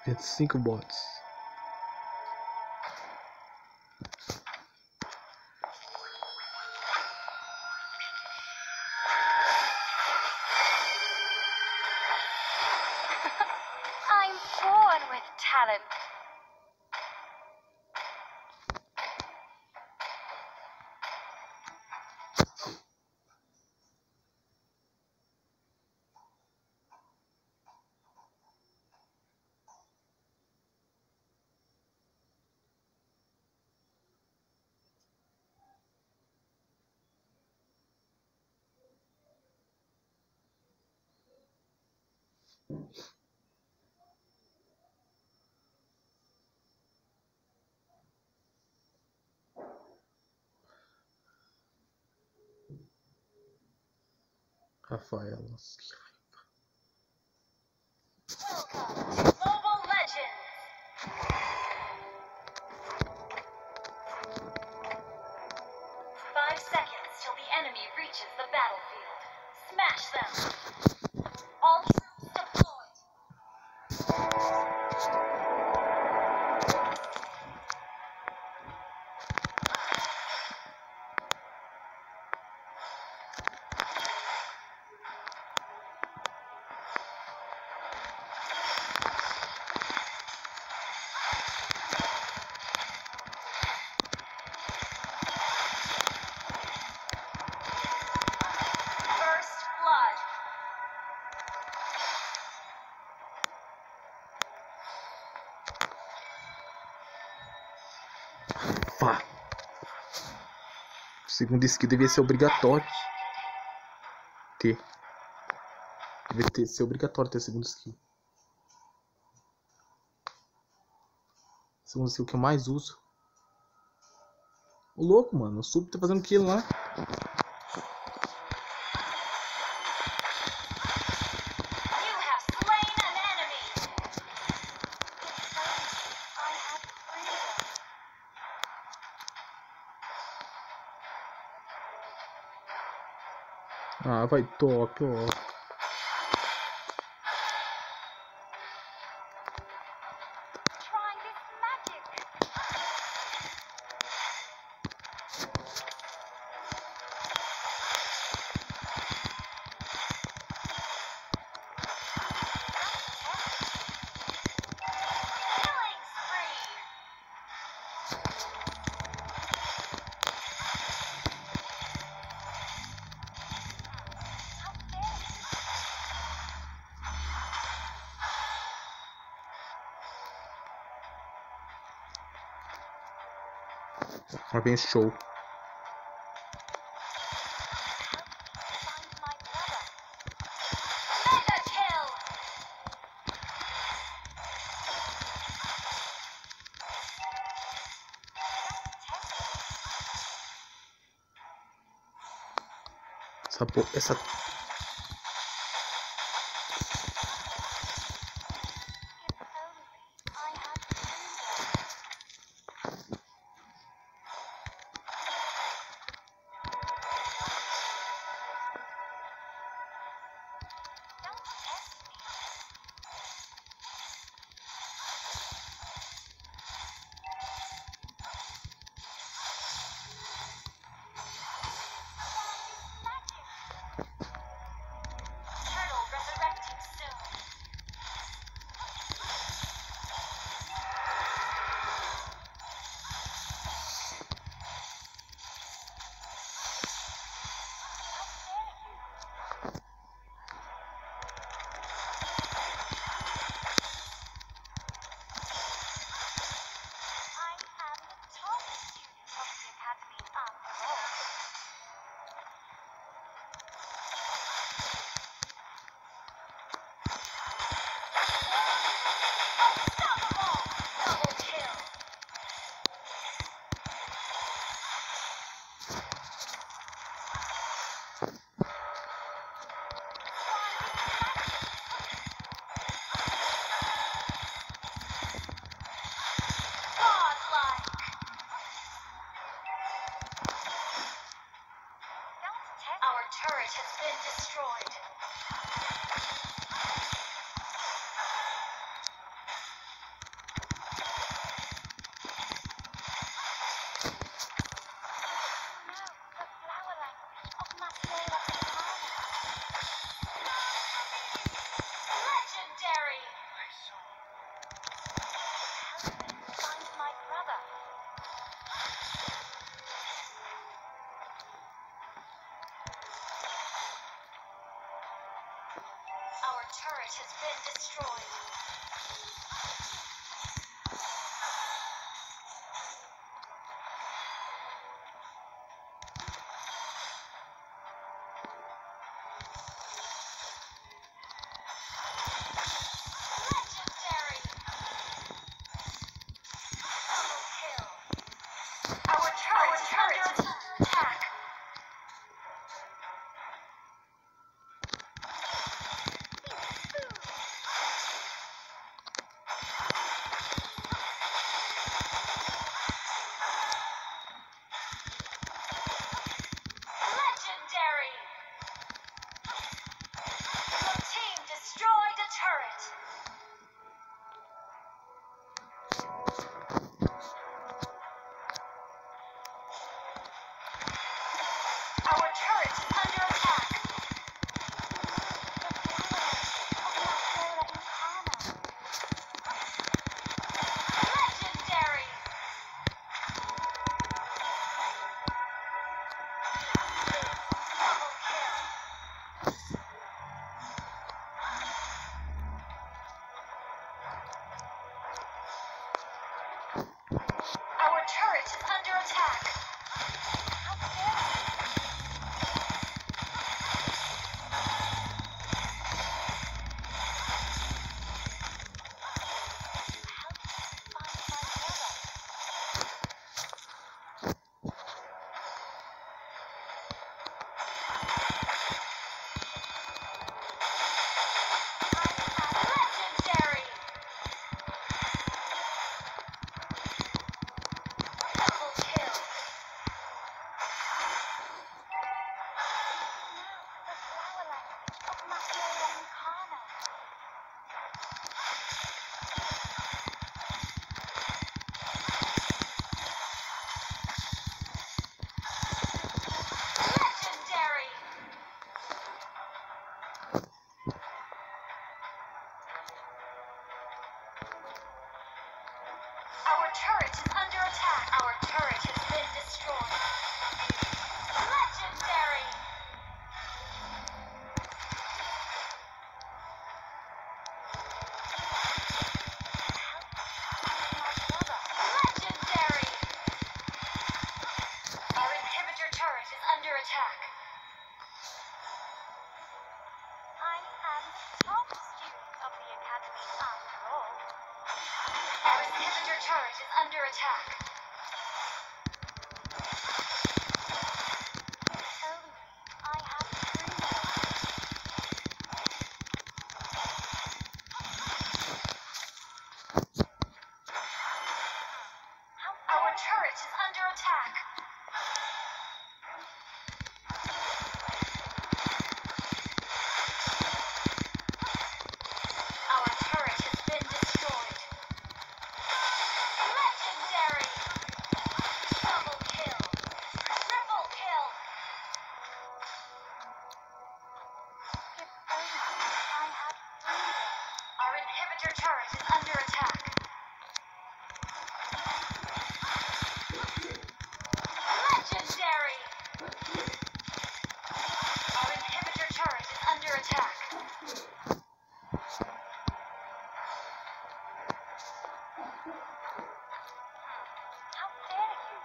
5 bots. I'm born with talent. Rafaela. Mobile Legends! 5 seconds till the enemy reaches the battlefield. Smash them! All troops deployed! First blood! Fá. O segundo skill devia ser obrigatório. Deve ser obrigatório ter segundo skill. Segundo skill que eu mais uso. O louco, mano. O sub tá fazendo aquilo lá. You have slain an enemy! I have freedom. Ah, vai, toca, ó. Trying this magic! Killing spree! How dare Agora vem o show. find my brother? Mega kill! Essa If only I had freedom. Don't test me. Magic. Turtle resurrecting soon. I am the top student of the academy after all. Unstoppable! Double kill! Godlike! Our turret has been destroyed. turret has been destroyed. Legendary. Double kill. Our turret is under attack. Legendary. Your team destroyed a turret. Our turret is under attack. Legendary. Double kill. Our turret is under attack. How dare Legendary. Double kill. Legendary. Our turret is under attack. Our turret has been destroyed. Legendary. Legendary. Our inhibitor turret is under attack. I am the top student of the academy after all. Our inhibitor turret is under attack. Only I have freedom. Our turret is under attack. Our turret has been destroyed. Legendary. Double kill. Triple kill. If only I had freedom. Our inhibitor turret is under attack. Legendary. Our inhibitor turret is under attack. How dare you?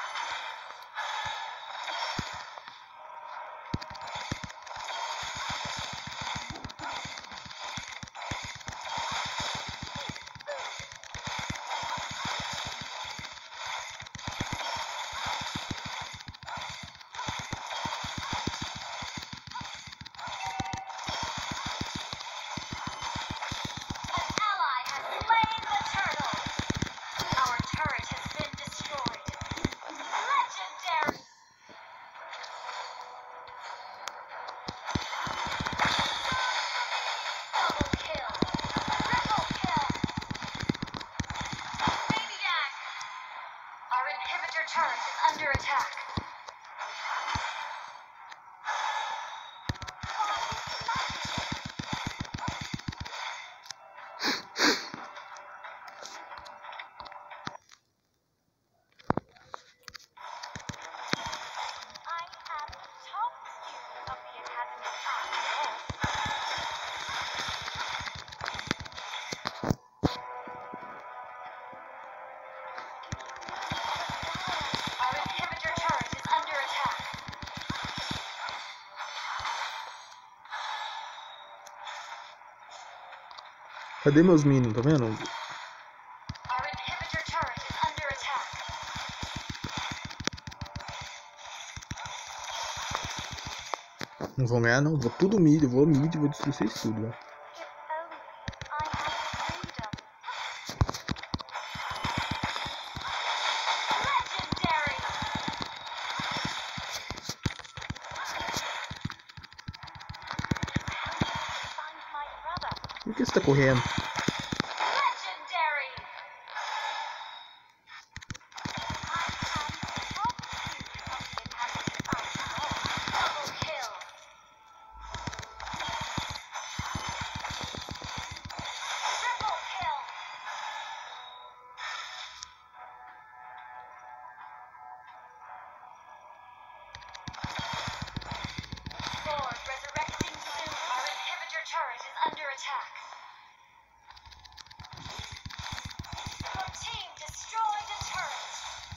An ally has slain the turtle. Our turret has been destroyed. Legendary. Double kill. Triple kill. Maniac. Our inhibitor turret is under attack. I am the top student of the academy after all. Cadê meus minions? Tá vendo? Our inhibitor turret is under attack. Não vão ganhar não. Vou tudo mid. Eu vou mid e vou destruir vocês tudo. Ó. If only I had freedom. Legendary! Find my brother. Por que você tá correndo? Legendary! I am the top student of the academy after all. Double kill! Triple kill! Lord, resurrecting soon. Our inhibitor turret is under attack. Your team destroyed a turret.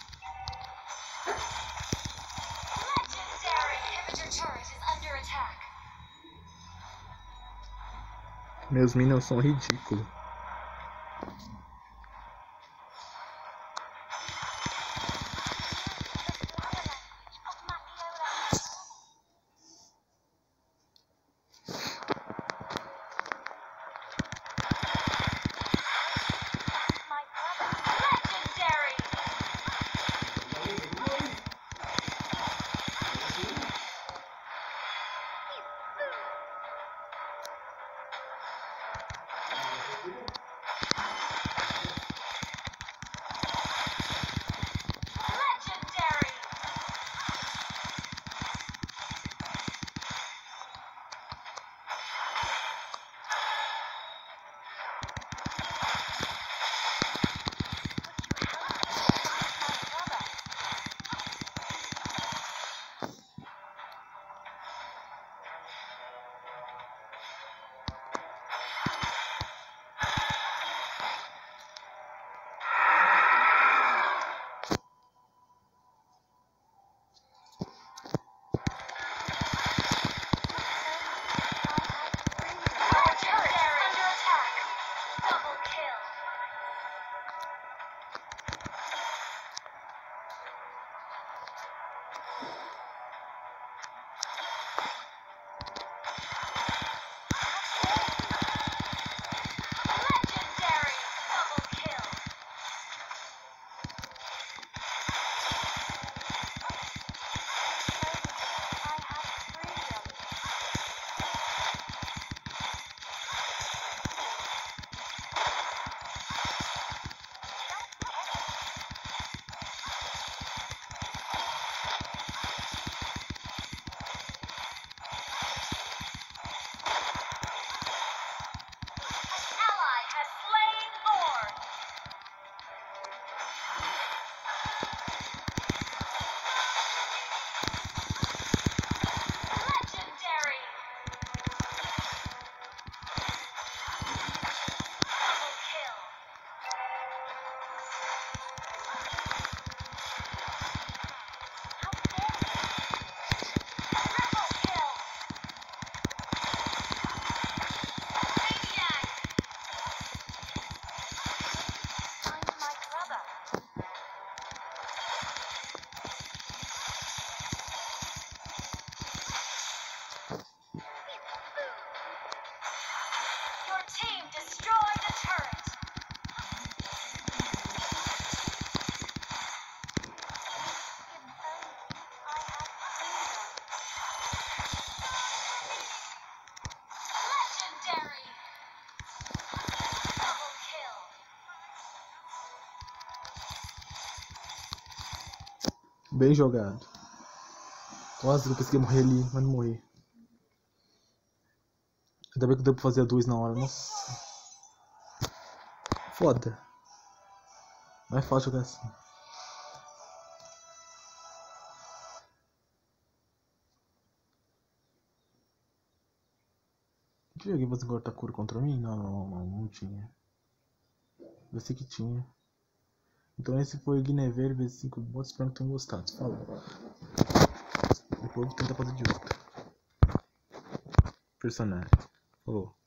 Legendary inhibitor turret is under attack. Meus minions são ridículos. My brother. Legendary! Legendary! Our turret is under attack. Double kill. Legendary double kill. I have freedom. Ally has slain Lord. Legendary. Double kill. How dare you? Triple kill. Maniac. Find my brother. Your team destroyed a turret. If only I had freedom. Legendary. Double kill. Bem jogado. Nossa, eu consegui morrer ali, mas não morri. Ainda bem que deu pra fazer a 2 na hora, nossa. Foda. Não é fácil jogar assim. Tinha alguém fazendo corta-cura contra mim? Não tinha. Eu sei que tinha. Então esse foi o Guinevere vezes 5 bots. Espero que tenham gostado. Falou. Depois eu vou tentar fazer de outro personagem. Falou.